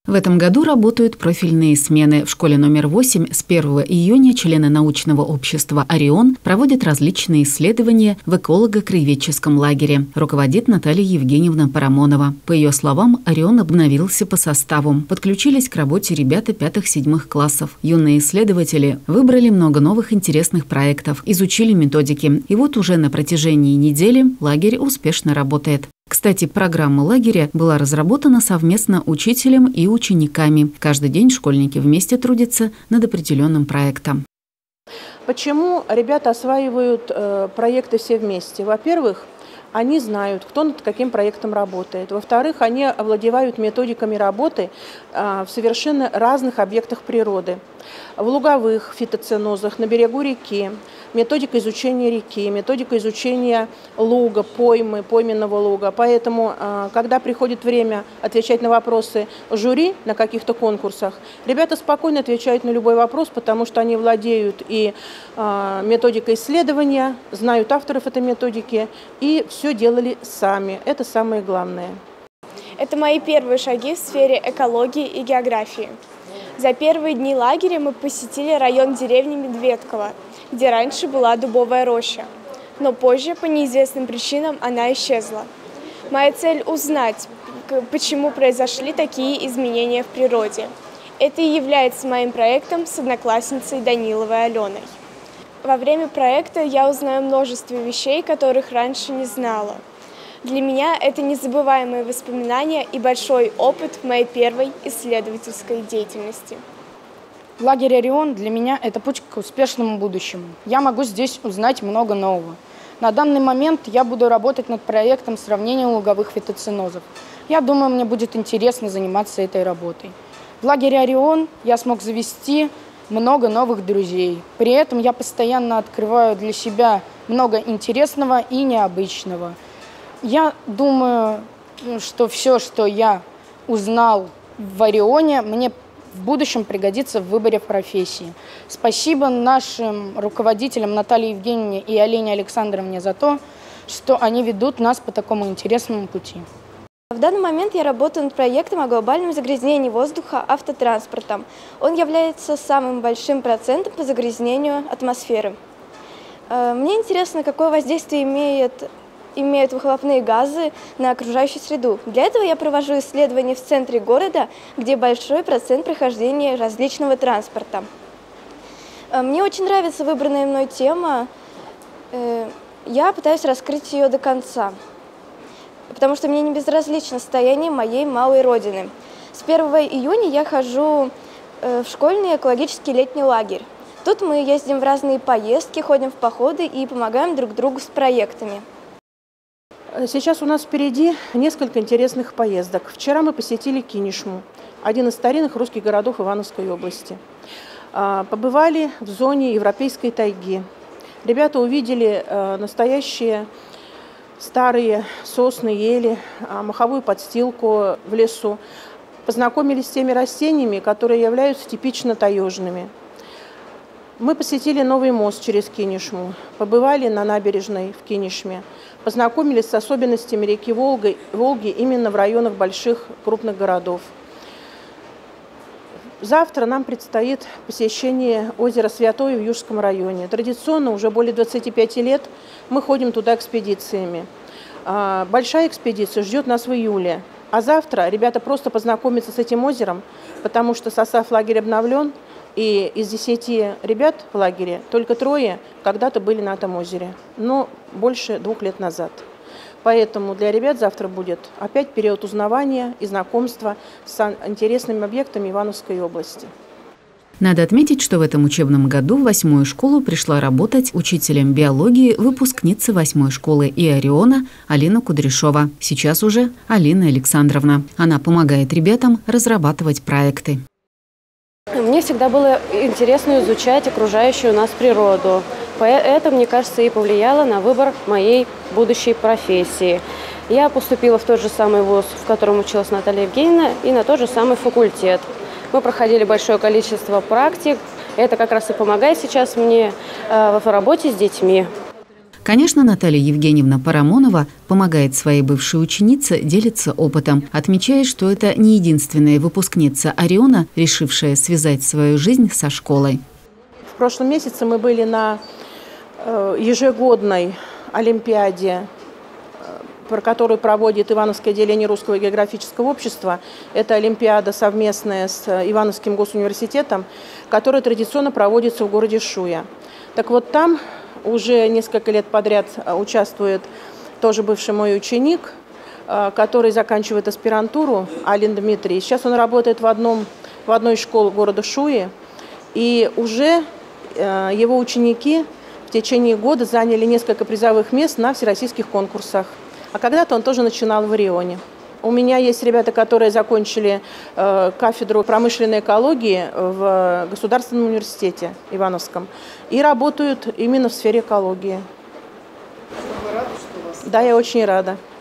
В этом году работают профильные смены. В школе номер 8 с 1 июня члены научного общества «Орион» проводят различные исследования в эколого-краеведческом лагере. Руководит Наталья Евгеньевна Парамонова. По ее словам, «Орион» обновился по составу. Подключились к работе ребята 5-7 классов. Юные исследователи выбрали много новых интересных проектов, изучили методики. И вот уже на протяжении недели лагерь успешно работает. Кстати, программа лагеря была разработана совместно учителем и учениками. Каждый день школьники вместе трудятся над определенным проектом. Почему ребята осваивают проекты все вместе? Во-первых, они знают, кто над каким проектом работает. Во-вторых, они овладевают методиками работы в совершенно разных объектах природы. В луговых фитоценозах, на берегу реки, методика изучения реки, методика изучения луга, поймы, пойменного луга. Поэтому, когда приходит время отвечать на вопросы жюри на каких-то конкурсах, ребята спокойно отвечают на любой вопрос, потому что они владеют и методикой исследования, знают авторов этой методики и все делали сами. Это самое главное. Это мои первые шаги в сфере экологии и географии. За первые дни лагеря мы посетили район деревни Медведково, где раньше была дубовая роща, но позже по неизвестным причинам она исчезла. Моя цель – узнать, почему произошли такие изменения в природе. Это и является моим проектом с одноклассницей Даниловой Аленой. Во время проекта я узнаю множество вещей, которых раньше не знала. Для меня это незабываемые воспоминания и большой опыт в моей первой исследовательской деятельности. Лагерь «Орион» для меня – это путь к успешному будущему. Я могу здесь узнать много нового. На данный момент я буду работать над проектом сравнения луговых фитоценозов. Я думаю, мне будет интересно заниматься этой работой. В лагере «Орион» я смог завести много новых друзей. При этом я постоянно открываю для себя много интересного и необычного. Я думаю, что все, что я узнал в «Орионе», мне в будущем пригодится в выборе профессии. Спасибо нашим руководителям Наталье Евгеньевне и Алене Александровне за то, что они ведут нас по такому интересному пути. В данный момент я работаю над проектом о глобальном загрязнении воздуха автотранспортом. Он является самым большим процентом по загрязнению атмосферы. Мне интересно, какое воздействие имеют выхлопные газы на окружающую среду. Для этого я провожу исследования в центре города, где большой процент прохождения различного транспорта. Мне очень нравится выбранная мной тема. Я пытаюсь раскрыть ее до конца, потому что мне не безразлично состояние моей малой родины. С 1 июня я хожу в школьный экологический летний лагерь. Тут мы ездим в разные поездки, ходим в походы и помогаем друг другу с проектами. Сейчас у нас впереди несколько интересных поездок. Вчера мы посетили Кинешму, один из старинных русских городов Ивановской области. Побывали в зоне европейской тайги. Ребята увидели настоящие старые сосны, ели, моховую подстилку в лесу. Познакомились с теми растениями, которые являются типично таежными. Мы посетили новый мост через Кинешму, побывали на набережной в Кинешме, познакомились с особенностями реки Волги именно в районах больших крупных городов. Завтра нам предстоит посещение озера Святое в Южском районе. Традиционно уже более 25 лет мы ходим туда экспедициями. Большая экспедиция ждет нас в июле. А завтра ребята просто познакомятся с этим озером, потому что состав лагеря обновлен. И из 10 ребят в лагере только 3 когда-то были на этом озере, но больше 2 лет назад. Поэтому для ребят завтра будет опять период узнавания и знакомства с интересными объектами Ивановской области. Надо отметить, что в этом учебном году в 8-ю школу пришла работать учителем биологии выпускница 8-й школы и «Ориона» Алина Кудряшова. Сейчас уже Алина Александровна. Она помогает ребятам разрабатывать проекты. Мне всегда было интересно изучать окружающую нас природу. Это, мне кажется, и повлияло на выбор моей будущей профессии. Я поступила в тот же самый вуз, в котором училась Наталья Евгеньевна, и на тот же самый факультет. Мы проходили большое количество практик. Это как раз и помогает сейчас мне в работе с детьми. Конечно, Наталья Евгеньевна Парамонова помогает своей бывшей ученице делиться опытом, отмечая, что это не единственная выпускница Ориона, решившая связать свою жизнь со школой. В прошлом месяце мы были на ежегодной олимпиаде, про которую проводит Ивановское отделение Русского географического общества. Это олимпиада совместная с Ивановским госуниверситетом, которая традиционно проводится в городе Шуя. Так вот, там уже несколько лет подряд участвует тоже бывший мой ученик, который заканчивает аспирантуру, Алин Дмитрий. Сейчас он работает в одной из школ города Шуи, и уже его ученики в течение года заняли несколько призовых мест на всероссийских конкурсах. А когда-то он тоже начинал в Орионе. У меня есть ребята, которые закончили кафедру промышленной экологии в Государственном университете Ивановском и работают именно в сфере экологии. Вы рады, что у вас? Да, я очень рада.